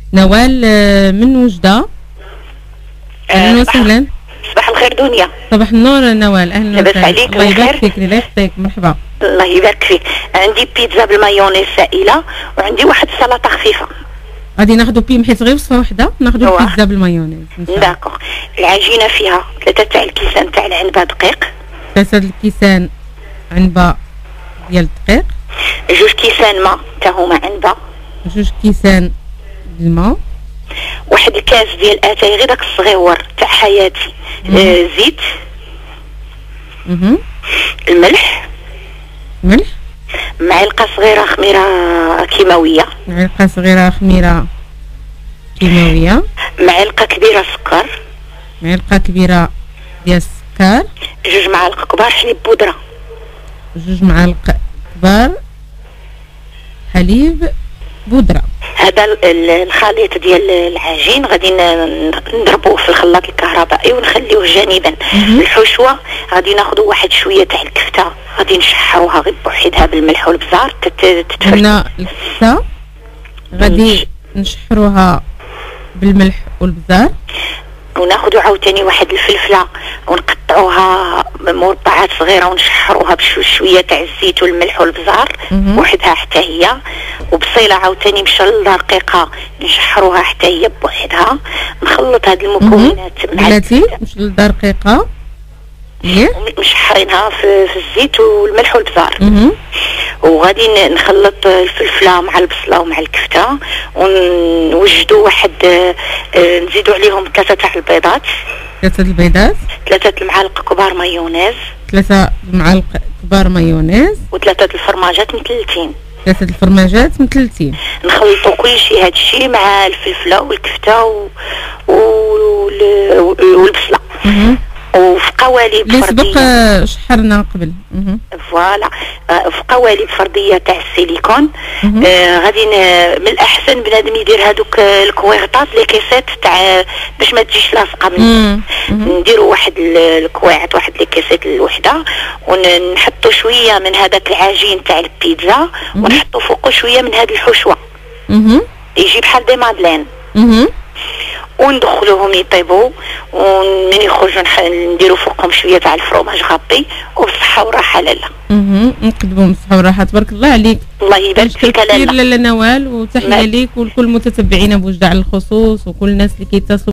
نوال من وجدة. اهلا وسهلا. صباح الخير دنيا. صباح النور نوال، اهلا لاباس عليك؟ الله يبارك فيك. الله يحفظك، مرحبا. الله يبارك فيك. عندي بيتزا بالمايونيز سائله وعندي واحد السلطه خفيفه. غادي ناخذ حيت غير وصفه وحده، ناخذ بيتزا بالمايونيز. داكوغ. العجينه فيها 3 تاع الكيسان تاع العنبه دقيق، 3 الكيسان عنبه ديال الدقيق، 2 كيسان ماء تا هما عنبه، 2 كيسان الماء، 1 الكاس ديال اتاي غير داك الصغيور تاع حياتي، زيت، الملح، معلقه صغيره خميره كيماويه، معلقه كبيره سكر، معلقه كبيره ديال السكر، 2 معالق كبار حليب بودره، 2 معالق كبار حليب بودره. هذا الخليط ديال العجين غادي نضربوه في الخلاط الكهربائي ونخليوه جانبا. الحشوه غادي ناخذ واحد شويه تاع الكفته، غادي نشحروها غير بوحدها بالملح والبزار تتفرش. هنا الكفته غادي نشحروها بالملح والبزار، وناخذوا عاوتاني واحد الفلفله ونقطعوها مربعات صغيره ونشحروها بشويه تاع الزيت والملح والبزار بوحدها حتى هي، وبصيله عاوتاني مشلله رقيقه نشحروها حتى هي بوحدها. نخلط هاد المكونات بلاتي مشلله رقيقه مشحرينها في الزيت والملح والبزار. وغادي نخلط الفلفله مع البصله ومع الكفته ونوجدوا واحد نزيدوا عليهم 3 تاع البيضات، 3 المعالق كبار مايونيز، 3 معالق كبار مايونيز، و3 الفرماجات متلتين، 3 الفرماجات متلتين. نخلطوا كل شيء هذا الشيء مع الفلفله والكفته والبصله. وفي قوالب اللي سبق شحرنا قبل. فوالا في قوالب فرديه تاع السيليكون. غادي من الاحسن بنادم يدير هذوك الكويغطات لي كيسات تاع باش ما تجيش لاصقه من نديروا واحد الكواعط، واحد لي كيسات الوحده، ونحطوا شويه من هذاك العجين تاع البيتزا ونحطوا فوقه شويه من هذه الحشوه يجي بحال دي مادلين، وندخلوهم يطيبوا، ومن يخرجوا نديروا فوقهم شويه تاع الفرomاج غابي، وبصحه وراحه لاله. نقدموا بصحه وراحه. تبارك الله عليك. الله يبارك فيك لاله. لاله نوال، وتحيه ليك ولكل المتتبعين بوجدة على الخصوص وكل الناس اللي كيتصلوا